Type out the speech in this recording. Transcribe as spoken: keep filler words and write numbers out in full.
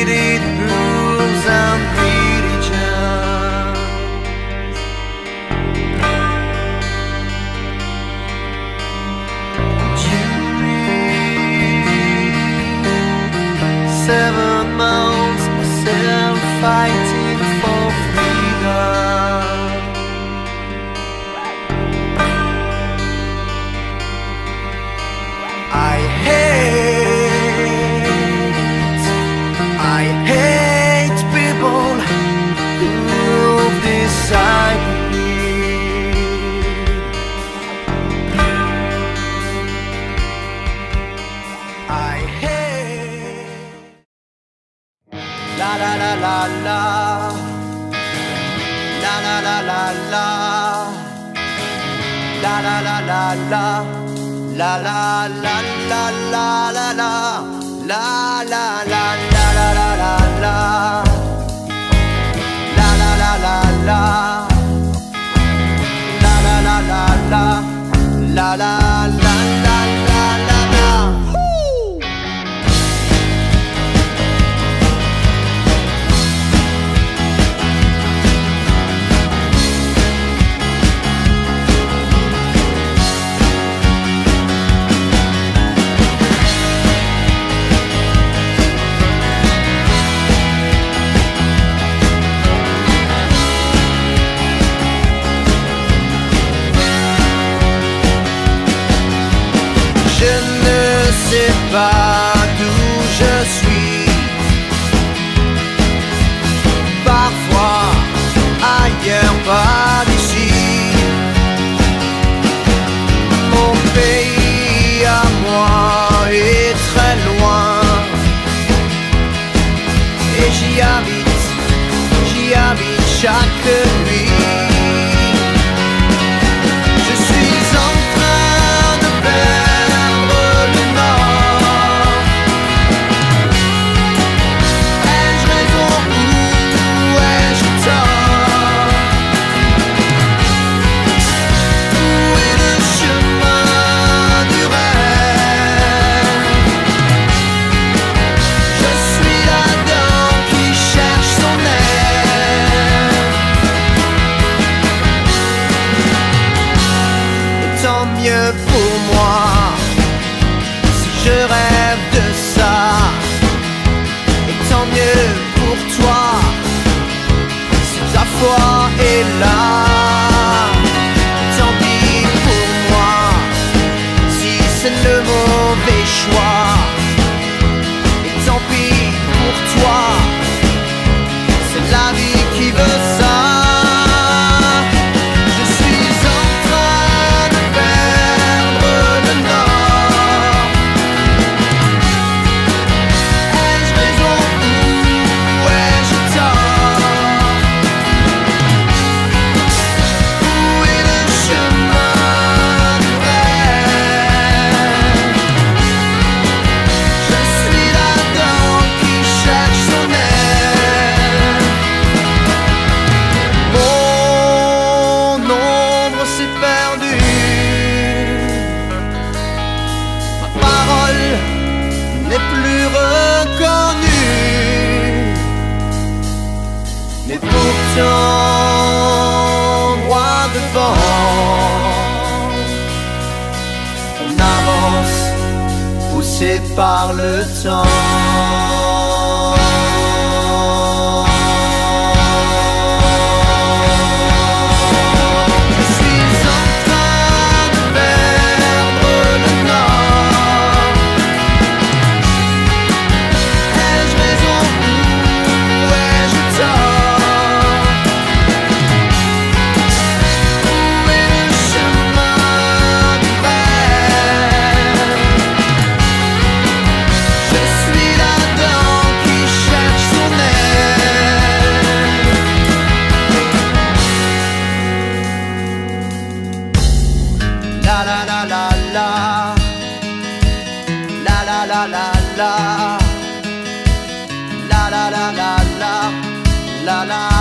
created rules and religions. During seven months myself fighting for freedom. I hate, I hate people who decide me. I hate. La la la la la, la la la la la, la la la la la. La la la la la la la, la la la la la la la, la la la la la, la la la la la, la la la la la la la. Je ne sais pas d'où je suis, parfois ailleurs, pas d'ici. Mon pays à moi est très loin, et j'y habite, j'y habite chaque nuit. Je suis en train de perdre le nord. Ai-je raison ou ai-je tort? Où est le chemin du rêve? Je suis là-dedans qui cherche son air. Et tant mieux pour moi si je rêve de ça. Et tant mieux pour toi si ta foi est là. Tant pis pour moi si c'est le mauvais choix. Et tant pis pour toi, c'est la vie qui veut ça. Je suis en train de perdre le nord. Ai-je raison ou ai-je tort? Où est le chemin du rêve? Je suis là-dedans qui cherche son air. Mon ombre s'est perdue, ma parole n'est plus reconnue. Mais pourtant, droit devant, on avance, poussé par le temps. Je suis en train de perdre le nord. Ai-je raison ou ai-je tort? Où est le chemin du rêve? Je suis là-dedans qui cherche son air. La la la la la, la la la la la, la la la la la, la la.